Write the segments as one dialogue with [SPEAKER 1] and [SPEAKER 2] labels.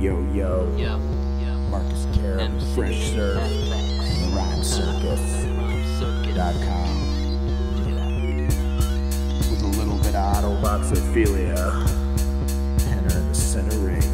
[SPEAKER 1] Yo, Marcus Carroll, Fresh Surf, RhymeCircus.com. With a little bit of autoboxophilia, enter in the center ring.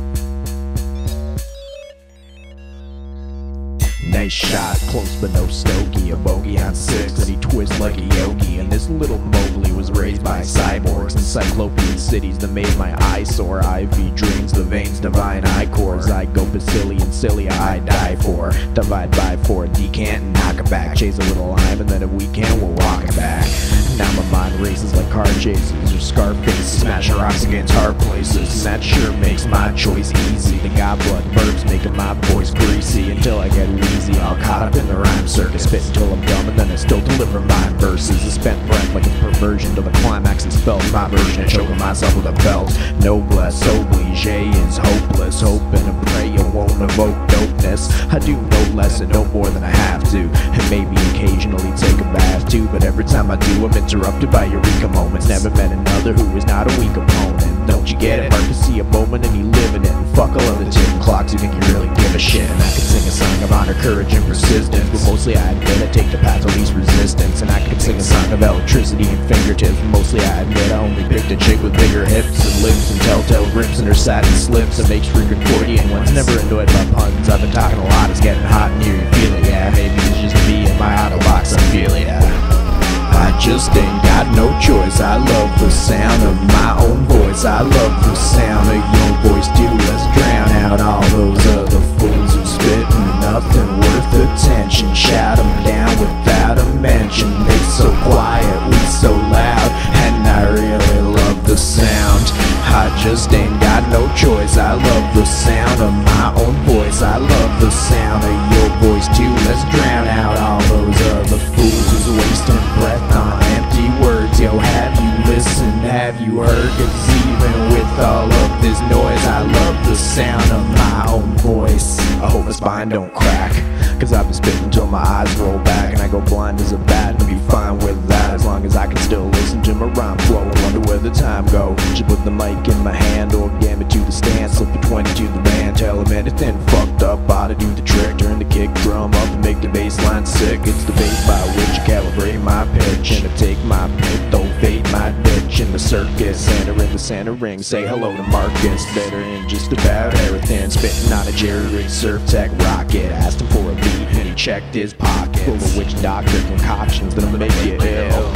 [SPEAKER 1] Nice shot, close but no stogie. A bogey on 6 and he twists like a yogi. And this little Mowgli was raised by cyborgs in cyclopean cities that made my eye sore. IV drains the veins, divine icors. I go Bacillion cilia, I die for. Divide by 4, decant and knock it back. Chase a little lime and then if we can, we'll walk it back. Now my mind races like car chases or Scarface, smashing rocks against hard places. And that sure makes my choice easy. The god blood verbs making my voice greasy until I get wheezy. All caught up in the rhyme circus, spit until I'm dumb and then I still deliver my verses. A spent breath like a perversion to the climax and spells my version of choking myself with a belt. Noblesse oblige is hopeless, hoping and pray you won't evoke dopeness. I do no less and no more than I have to, and maybe occasionally take a bath too. But every time I do, I'm interrupted by eureka moments. Never met another who is not a weak opponent. Don't you get it? Hard to see a moment and you live in it. And fuck all of the ticking clocks who think you really give a shit. And I can sing a song of honor, courage, and persistence, but mostly I admit I take the path of least resistance. And I can sing a song of electricity and fingertips, but mostly I admit I only picked a chick with bigger hips and lips and telltale rips in her satin slips. It makes freaking 40 ones never annoyed by puns. I've been talking a lot, it's getting hot in here, you feel it, yeah. Maybe it's just me and my autoboxophilia. I just ain't got no choice. I love the sound of my own voice. I love the sound of your voice too. Let's drown out all those other fools who spittin' nothing worth attention. Shout them down without a mention. They so quiet, we so loud, and I really love the sound. I just ain't got no choice. I love the sound of my own voice. I love the sound of your voice too. Let's drown out all those other fools who's wasting breath on empty words. Yo, have you listened? Have you heard? 'Cause even with all of this noise, I love the sound of my own voice. I hope my spine don't crack, 'cause I've been spitting until my eyes roll back and I go blind as a bat, and I'll be fine with that as long as I can still listen to my rhyme flow. I wonder where the time go. Should put the mic in my hand or gam it to the stand, slip a 20 to the band, tell them anything fucked up, ought to do the trick, turn the kick drum up and make the bass line sick. It's the bass by which I calibrate my pitch, and I take my pick, don't fade my bitch in the circus. Enter in the center ring, say hello to Marcus, better in just about everything. Spitting on a Jerry Rig surf tech rocket, asked him for a beat and he checked his pockets, full of witch doctor concoctions that'll make you ill.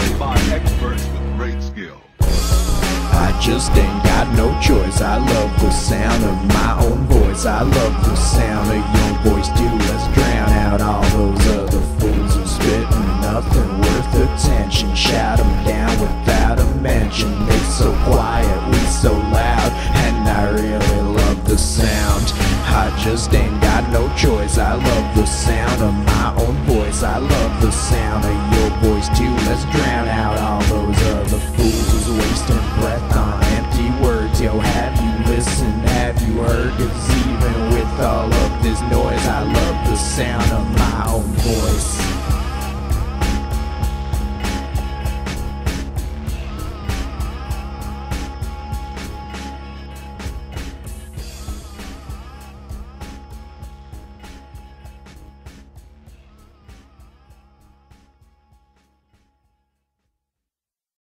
[SPEAKER 1] I just ain't got no choice. I love the sound of my own voice. I love the sound of your voice too. Let's drown out all those other fools who spittin' nothing worth attention. Shout them down without a mention. They so quiet, we so loud, and I really love the sound. I just ain't got no choice. I love the sound of my own voice. I love the sound of your voice too. Let's drown out all those other fools who's wasting breath on empty words. Yo, have you listened? Have you heard? 'Cause even with all of this noise, I love the sound of